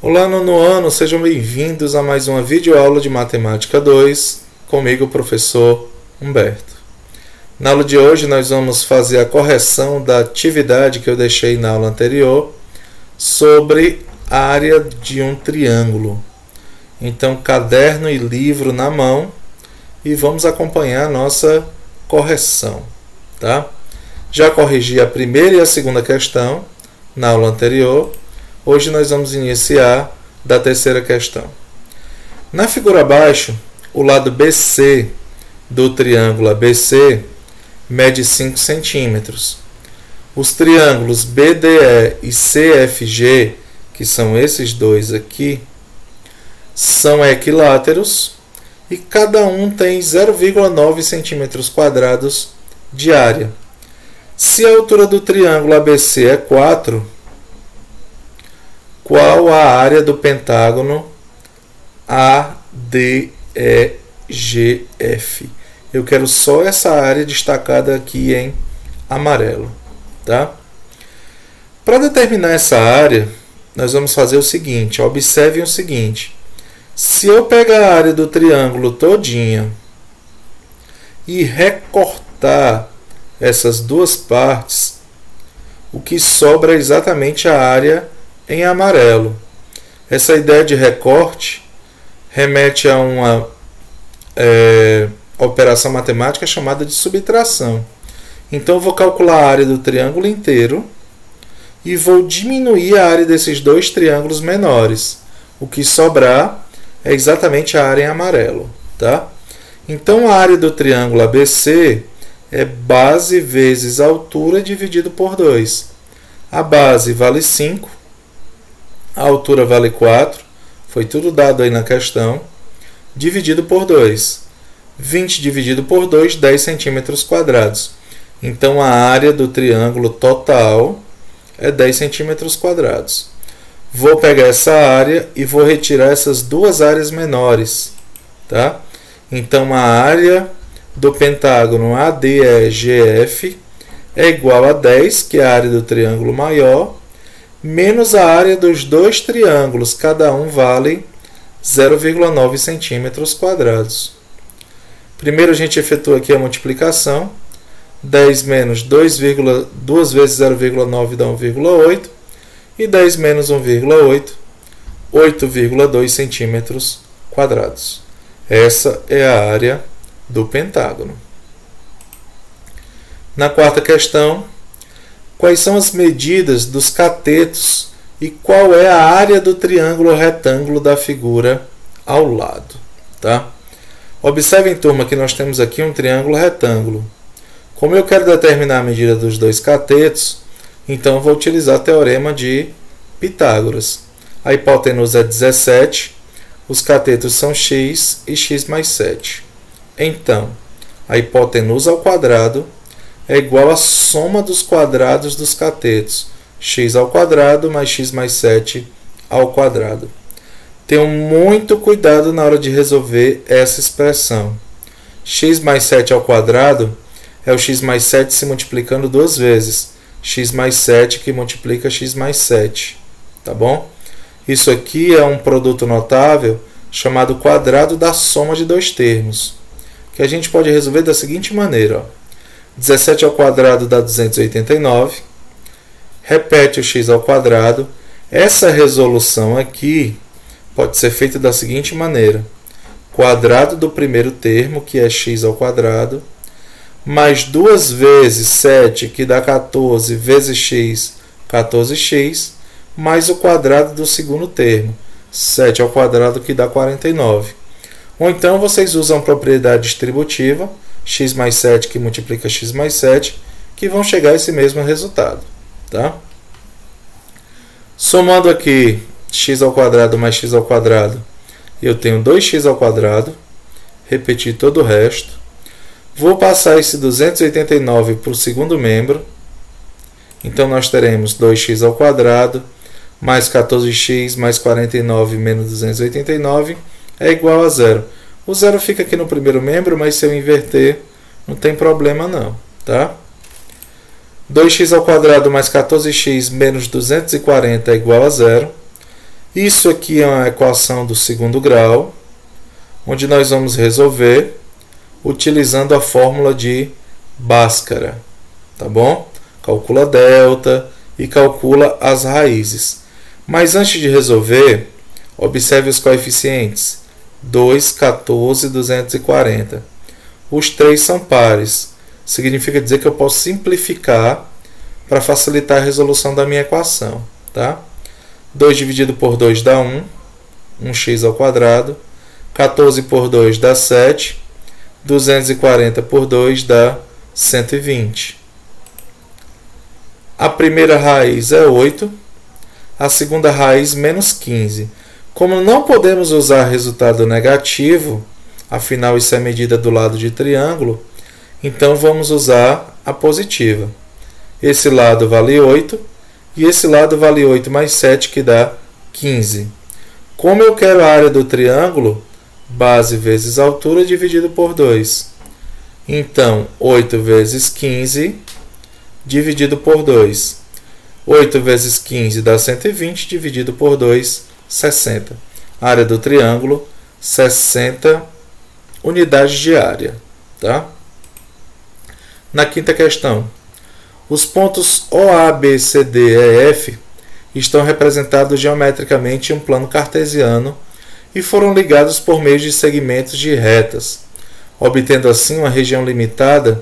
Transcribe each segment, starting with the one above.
Olá, nono ano, sejam bem-vindos a mais uma videoaula de Matemática 2, comigo, o professor Humberto. Na aula de hoje, nós vamos fazer a correção da atividade que eu deixei na aula anterior sobre a área de um triângulo. Então, caderno e livro na mão e vamos acompanhar a nossa correção, tá? Já corrigi a primeira e a segunda questão na aula anterior. Hoje nós vamos iniciar da terceira questão. Na figura abaixo, o lado BC do triângulo ABC mede 5 centímetros. Os triângulos BDE e CFG, que são esses dois aqui, são equiláteros e cada um tem 0,9 centímetros quadrados de área. Se a altura do triângulo ABC é 4, qual a área do pentágono ADEGF? Eu quero só essa área destacada aqui em amarelo, tá? Para determinar essa área, nós vamos fazer o seguinte, observem o seguinte. Se eu pegar a área do triângulo todinha e recortar essas duas partes, o que sobra é exatamente a área em amarelo. Essa ideia de recorte remete a uma operação matemática chamada de subtração. Então, eu vou calcular a área do triângulo inteiro e vou diminuir a área desses dois triângulos menores. O que sobrar é exatamente a área em amarelo, tá? Então, a área do triângulo ABC é base vezes altura dividido por 2. A base vale 5. A altura vale 4, foi tudo dado aí na questão, dividido por 2. 20 dividido por 2, 10 centímetros quadrados. Então, a área do triângulo total é 10 centímetros quadrados. Vou pegar essa área e vou retirar essas duas áreas menores, tá? Então, a área do pentágono ADEGF é igual a 10, que é a área do triângulo maior, menos a área dos dois triângulos, cada um vale 0,9 centímetros quadrados. Primeiro a gente efetua aqui a multiplicação. 10 menos 2 vezes 0,9 dá 1,8. E 10 menos 1,8, 8,2 centímetros quadrados. Essa é a área do pentágono. Na quarta questão, quais são as medidas dos catetos e qual é a área do triângulo retângulo da figura ao lado, tá? Observem, turma, que nós temos aqui um triângulo retângulo. Como eu quero determinar a medida dos dois catetos, então eu vou utilizar o teorema de Pitágoras. A hipotenusa é 17, os catetos são x e x mais 7. Então, a hipotenusa ao quadrado é igual à soma dos quadrados dos catetos, x ao quadrado mais x mais 7 ao quadrado. Tenham muito cuidado na hora de resolver essa expressão. X mais 7 ao quadrado é o x mais 7 se multiplicando duas vezes. X mais 7 que multiplica x mais 7. Tá bom? Isso aqui é um produto notável chamado quadrado da soma de dois termos, que a gente pode resolver da seguinte maneira, ó. 17 ao quadrado dá 289. Repete o x ao quadrado. Essa resolução aqui pode ser feita da seguinte maneira. Quadrado do primeiro termo, que é x ao quadrado, mais 2 vezes 7, que dá 14, vezes x, 14x, mais o quadrado do segundo termo, 7 ao quadrado, que dá 49. Ou então vocês usam a propriedade distributiva, x mais 7 que multiplica x mais 7, que vão chegar a esse mesmo resultado, tá? Somando aqui x ao quadrado mais x ao quadrado, eu tenho 2x ao quadrado, repetir todo o resto. Vou passar esse 289 para o segundo membro, então nós teremos 2x ao quadrado mais 14x mais 49 menos 289 é igual a 0. O zero fica aqui no primeiro membro, mas se eu inverter, não tem problema não, tá? 2x² mais 14x menos 240 é igual a 0. Isso aqui é uma equação do segundo grau, onde nós vamos resolver utilizando a fórmula de Bhaskara, tá bom? Calcula delta e calcula as raízes. Mas antes de resolver, observe os coeficientes: 2, 14 e 240. Os três são pares. Significa dizer que eu posso simplificar para facilitar a resolução da minha equação, tá? 2 dividido por 2 dá 1, 1x ao quadrado. 14 por 2 dá 7. 240 por 2 dá 120. A primeira raiz é 8. A segunda raiz, menos 15. Como não podemos usar resultado negativo, afinal isso é medida do lado de triângulo, então vamos usar a positiva. Esse lado vale 8 e esse lado vale 8 mais 7, que dá 15. Como eu quero a área do triângulo, base vezes altura dividido por 2. Então, 8 vezes 15 dividido por 2. 8 vezes 15 dá 120, dividido por 2, 60. Área do triângulo, 60 unidades de área. Tá? Na quinta questão, os pontos OA, B, C, D e F estão representados geometricamente em um plano cartesiano e foram ligados por meio de segmentos de retas, obtendo assim uma região limitada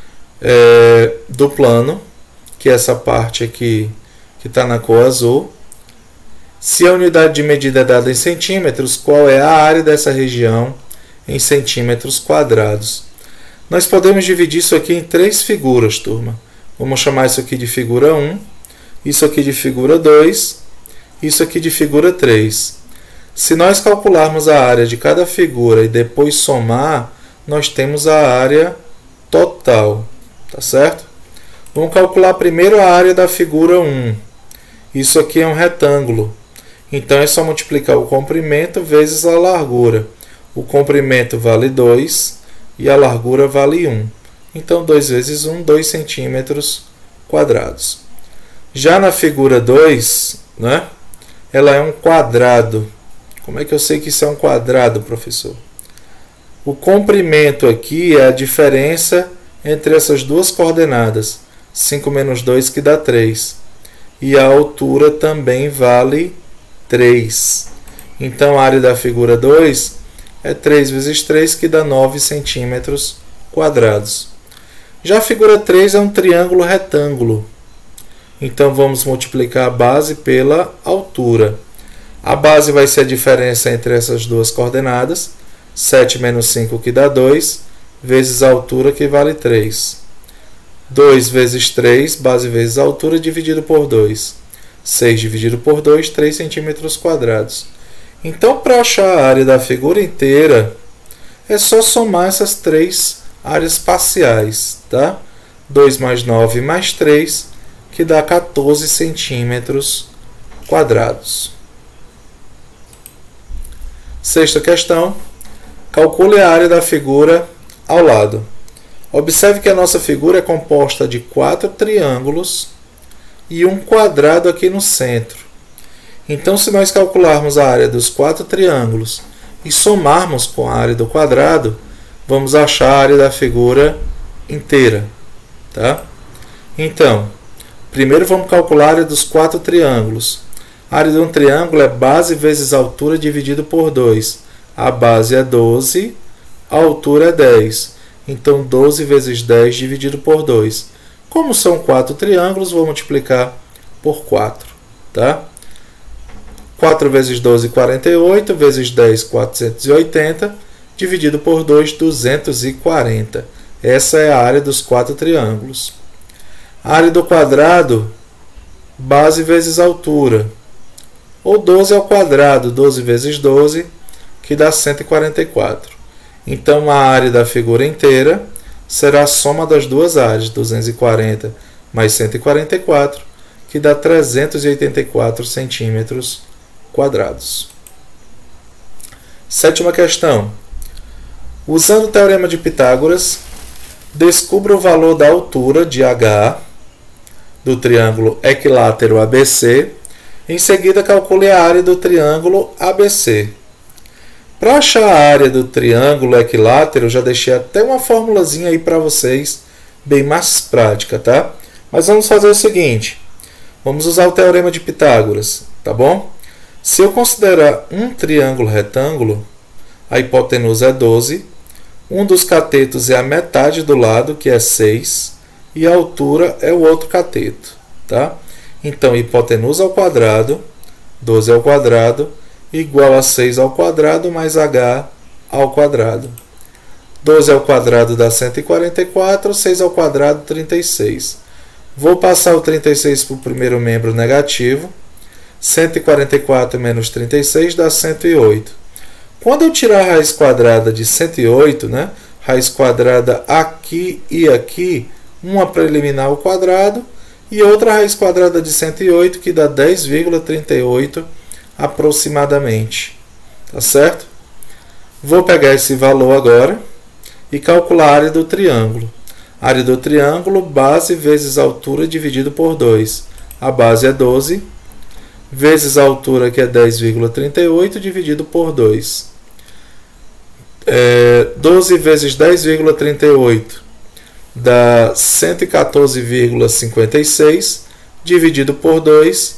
do plano, que é essa parte aqui que está na cor azul. Se a unidade de medida é dada em centímetros, qual é a área dessa região em centímetros quadrados? Nós podemos dividir isso aqui em três figuras, turma. Vamos chamar isso aqui de figura 1, isso aqui de figura 2, isso aqui de figura 3. Se nós calcularmos a área de cada figura e depois somar, nós temos a área total, tá certo? Vamos calcular primeiro a área da figura 1. Isso aqui é um retângulo. Então é só multiplicar o comprimento vezes a largura. O comprimento vale 2 e a largura vale 1. Então 2 vezes 1, 2 centímetros quadrados. Já na figura 2, né, ela é um quadrado. Como é que eu sei que isso é um quadrado, professor? O comprimento aqui é a diferença entre essas duas coordenadas. 5 menos 2, que dá 3. E a altura também vale 3. Então a área da figura 2 é 3 vezes 3, que dá 9 centímetros quadrados. Já a figura 3 é um triângulo retângulo. Então vamos multiplicar a base pela altura. A base vai ser a diferença entre essas duas coordenadas. 7 menos 5, que dá 2, vezes a altura, que vale 3. 2 vezes 3, base vezes a altura, dividido por 2. 6 dividido por 2, 3 centímetros quadrados. Então, para achar a área da figura inteira, é só somar essas três áreas parciais. Tá? 2 mais 9 mais 3, que dá 14 centímetros quadrados. Sexta questão. Calcule a área da figura ao lado. Observe que a nossa figura é composta de 4 triângulos e um quadrado aqui no centro. Então, se nós calcularmos a área dos 4 triângulos e somarmos com a área do quadrado, vamos achar a área da figura inteira. Tá? Então, primeiro vamos calcular a área dos 4 triângulos. A área de um triângulo é base vezes altura dividido por 2. A base é 12, a altura é 10. Então, 12 vezes 10 dividido por 2. Como são 4 triângulos, vou multiplicar por 4. Tá? 4 vezes 12, 48. Vezes 10, 480. Dividido por 2, 240. Essa é a área dos 4 triângulos. A área do quadrado, base vezes altura. Ou 12 ao quadrado, 12 vezes 12, que dá 144. Então, a área da figura inteira será a soma das duas áreas, 240 mais 144, que dá 384 centímetros quadrados. Sétima questão. Usando o teorema de Pitágoras, descubra o valor da altura de H do triângulo equilátero ABC Em seguida, calcule a área do triângulo ABC. Para achar a área do triângulo equilátero, eu já deixei até uma formulazinha aí para vocês, bem mais prática, tá? Mas vamos fazer o seguinte, vamos usar o teorema de Pitágoras, tá bom? Se eu considerar um triângulo retângulo, a hipotenusa é 12, um dos catetos é a metade do lado, que é 6, e a altura é o outro cateto, tá? Então, hipotenusa ao quadrado, 12 ao quadrado, igual a 6 ao quadrado mais h ao quadrado. 12 ao quadrado dá 144, 6 ao quadrado 36. Vou passar o 36 para o primeiro membro negativo. 144 menos 36 dá 108. Quando eu tirar a raiz quadrada de 108, né, raiz quadrada aqui e aqui, uma para eliminar o quadrado, e outra raiz quadrada de 108, que dá 10,38 aproximadamente. Tá certo? Vou pegar esse valor agora e calcular a área do triângulo. A área do triângulo, base vezes altura dividido por 2. A base é 12, vezes a altura, que é 10,38, dividido por 2. 12 vezes 10,38 dá 114,56, dividido por 2,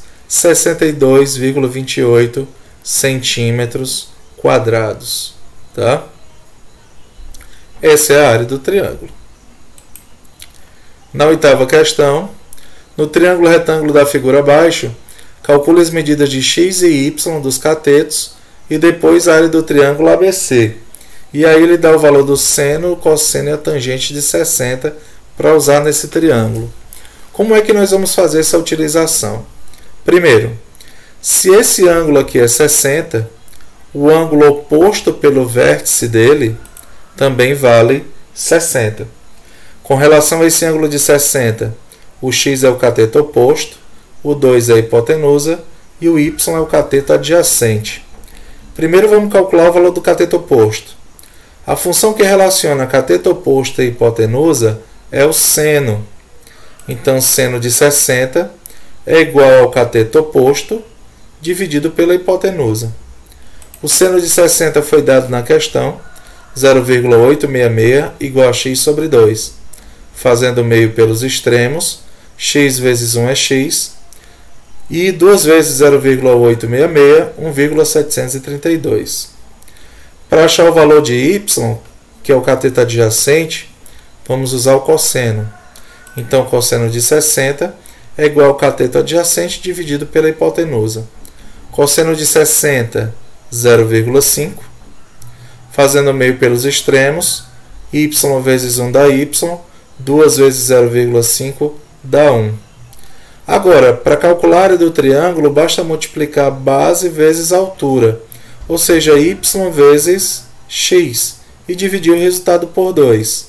62,28 centímetros quadrados. Tá? Essa é a área do triângulo. Na oitava questão, no triângulo retângulo da figura abaixo, calcule as medidas de x e y dos catetos e depois a área do triângulo ABC. E aí ele dá o valor do seno, o cosseno e a tangente de 60 para usar nesse triângulo. Como é que nós vamos fazer essa utilização? Primeiro, se esse ângulo aqui é 60, o ângulo oposto pelo vértice dele também vale 60. Com relação a esse ângulo de 60, o x é o cateto oposto, o 2 é a hipotenusa e o y é o cateto adjacente. Primeiro vamos calcular o valor do cateto oposto. A função que relaciona cateto oposto e hipotenusa é o seno. Então, seno de 60 é igual ao cateto oposto dividido pela hipotenusa. O seno de 60 foi dado na questão, 0,866 igual a x sobre 2. Fazendo o meio pelos extremos, x vezes 1 é x, e 2 vezes 0,866, 1,732. Para achar o valor de y, que é o cateto adjacente, vamos usar o cosseno. Então, o cosseno de 60 é igual ao cateto adjacente dividido pela hipotenusa. Cosseno de 60, 0,5. Fazendo o meio pelos extremos, y vezes 1 dá y, 2 vezes 0,5 dá 1. Agora, para calcular a área do triângulo, basta multiplicar a base vezes a altura, ou seja, y vezes x, e dividir o resultado por 2.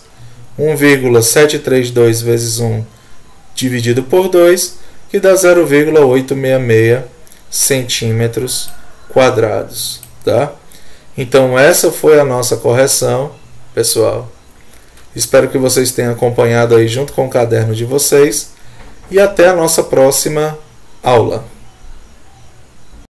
1,732 vezes 1 dividido por 2, que dá 0,866 centímetros quadrados. Tá? Então, essa foi a nossa correção, pessoal. Espero que vocês tenham acompanhado aí junto com o caderno de vocês. E até a nossa próxima aula.